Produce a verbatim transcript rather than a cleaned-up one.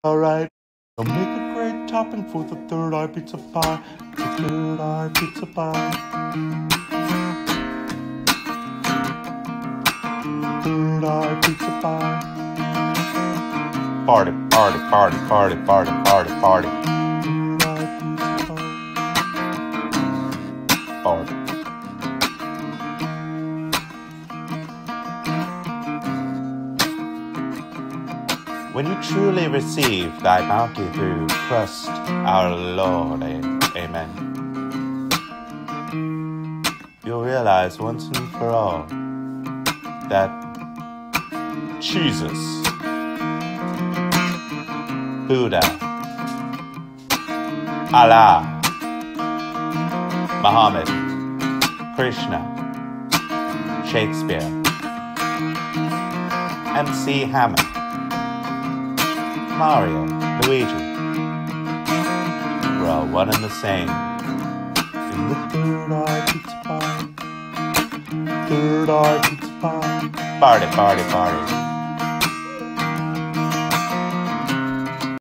Alright, so make a great topping for the third eye pizza pie. The third eye pizza pie. Third eye pizza pie. Party, party, party, party, party, party, party. Third eye pizza pie. Party. When you truly receive thy bounty through Christ our Lord, amen, you'll realize once and for all that Jesus, Buddha, Allah, Muhammad, Krishna, Shakespeare, M C Hammer, Mario, Luigi, we're all one and the same in the third eye pizza pie. Third eye pizza pie. Party, party, party.